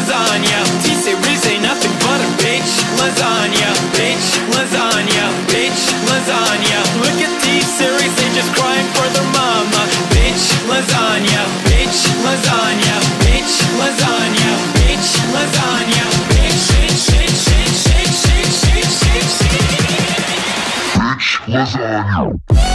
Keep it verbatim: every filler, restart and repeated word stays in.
lasagna. T-Series ain't nothing but a bitch lasagna. Bitch lasagna, bitch lasagna. Look at T-Series, they just crying for their mama. Bitch lasagna, bitch lasagna, bitch lasagna, bitch lasagna, bitch, bitch, bitch, bitch, bitch, bitch, bitch, bitch, bitch, bitch lasagna.